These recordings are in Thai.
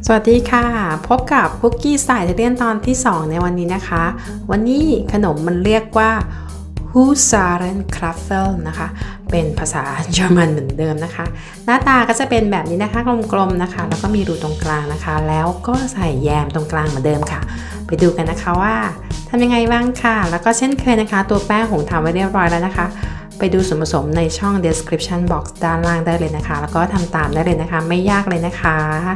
สวัสดีค่ะพบกับคุกกี้สายอิตาเลียนตอนที่2ในวันนี้นะคะวันนี้ขนมมันเรียกว่า Husarenkraffel นะคะเป็นภาษาเยอรมันเหมือนเดิมนะคะหน้าตาก็จะเป็นแบบนี้นะคะกลมๆนะคะแล้วก็มีรูตรงกลางนะคะแล้วก็ใส่แยมตรงกลางเหมือนเดิมค่ะไปดูกันนะคะว่าทำยังไงบ้างค่ะแล้วก็เช่นเคยนะคะตัวแป้งหงทำไว้เรียบร้อยแล้วนะคะไปดูส่วนผสมในช่อง description box ด้านล่างได้เลยนะคะแล้วก็ทำตามได้เลยนะคะไม่ยากเลยนะคะ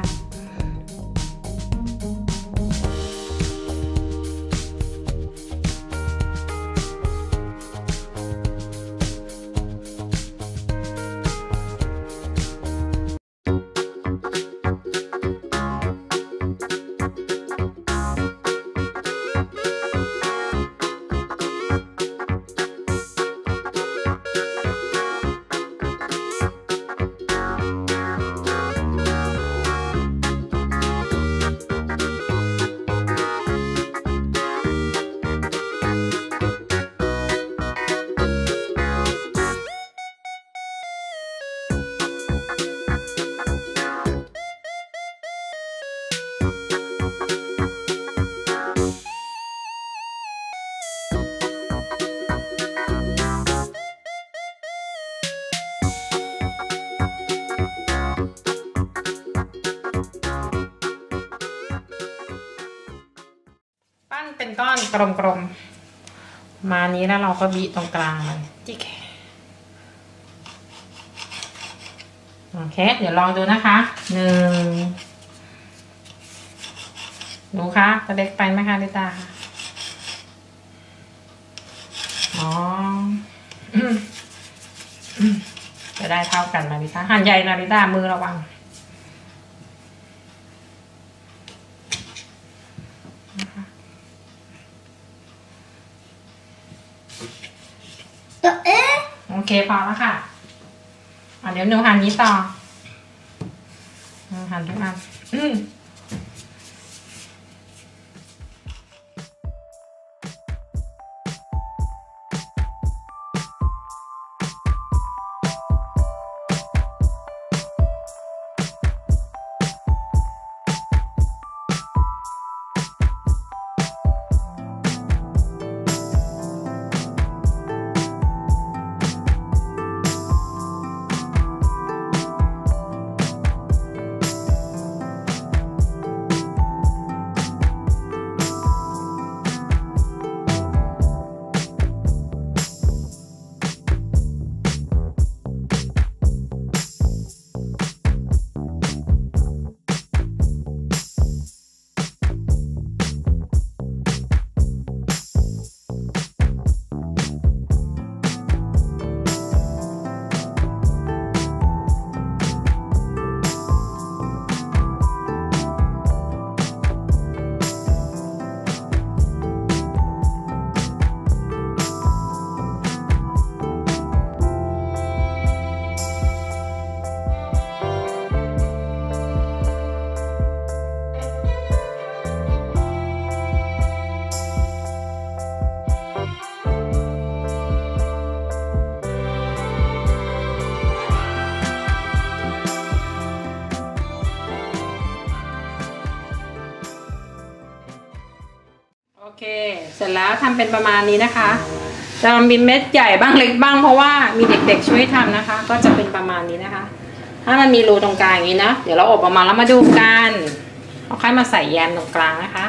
ปั้นเป็นก้อนกลมๆมานี้แล้วเราก็บีบตรงกลางมันจิ๊กโอเคเดี๋ยวลองดูนะคะหนูคะจะเล็กไปไหมคะลิตาค่ะจะได้เท่ากันนะลิตาหั่นใหญ่นะลิตามือระวังโอเคพอแล้วค่ะเดี๋ยวหนูหั่นนี้ต่อหั่นทุกอันโอเคเสร็จแล้วทำเป็นประมาณนี้นะคะจะมีเม็ดใหญ่บ้างเล็กบ้างเพราะว่ามีเด็กๆช่วยทำนะคะก็จะเป็นประมาณนี้นะคะถ้ามันมีรูตรงกลางอย่างนี้นะเดี๋ยวเราอบออกมาแล้วมาดูกันเอาค่อยมาใส่แยมตรงกลางนะคะ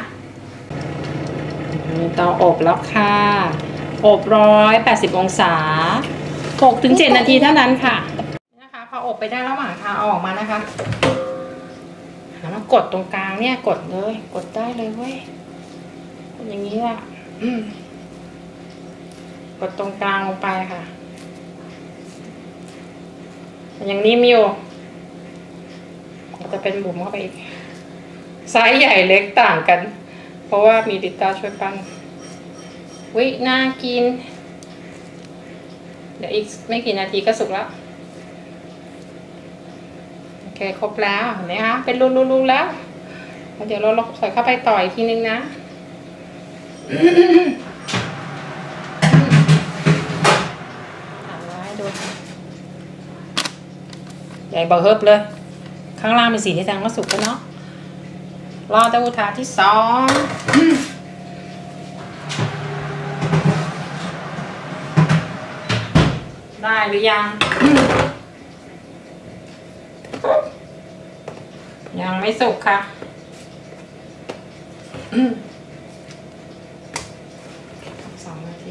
เตาอบแล้วค่ะอบ180 องศา 6-7 นาทีเท่านั้นค่ะนะคะพออบไปได้ระหว่างทางเอาออกมานะคะแล้วมากดตรงกลางเนี่ยกดเลยกดได้เลยเว้ยอย่างนี้แหละกดตรงกลางลงไปค่ะอย่างนี้มิวจะเป็นบุ๋มเข้าไปอีกไซส์ใหญ่เล็กต่างกันเพราะว่ามีดิต้าช่วยปั้นวิน่ากินเดี๋ยวอีกไม่กี่นาทีก็สุกแล้วโอเคครบแล้วเห็นไหมคะเป็นรูๆแล้วเดี๋ยวเราใส่เข้าไปต่ออีกทีนึงนะดูใหญ่เบอร์เฮิบเลยข้างล่างเป็นสีที่แดงก็สุกแล้วเนาะรอเต้าหู้ถาดที่2ได้หรือยังยังไม่สุกค่ะ2 นาที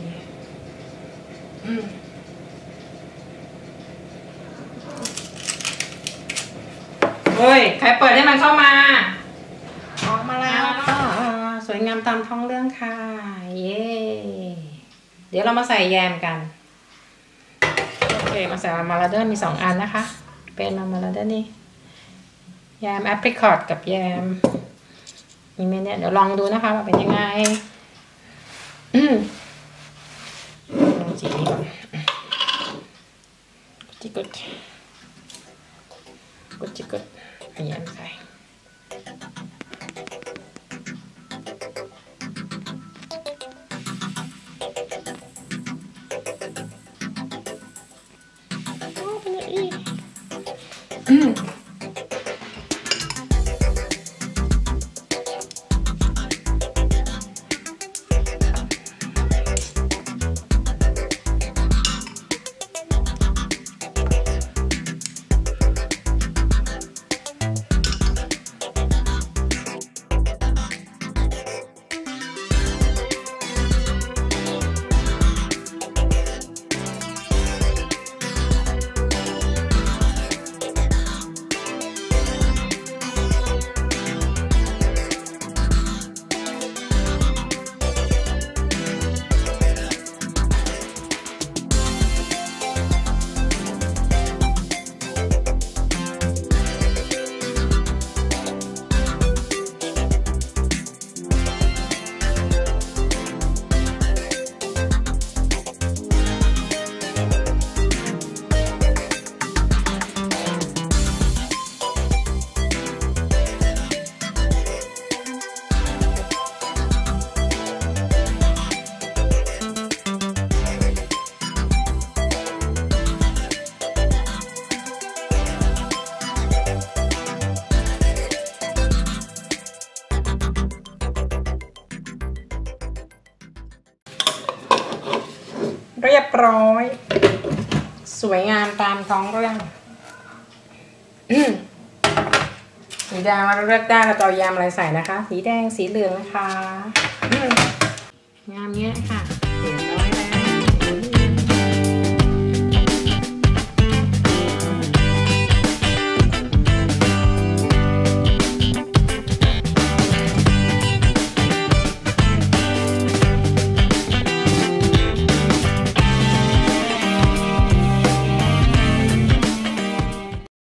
เฮ้ยใครเปิดให้มันเข้ามาออกมาแล้วสวยงามตามท้องเรื่องค่ะเย้เดี๋ยวเรามาใส่แยมกันโอเคมาใส่มาลาเดอร์มี2 อันนะคะเป็นมาลาเดอร์นี่แยมแอปริคอตกับแยมมีเมเนี่ยเดี๋ยวลองดูนะคะว่าเป็นยังไงลองจีนี้ก่อนจิกดเอาแยมใส่เรียบร้อยสวยงามตามท้องเรื่องสีแดงมาเลือกได้เราจะเอายำอะไรใส่นะคะสีแดงสีเหลืองนะคะงามเนี้ยค่ะ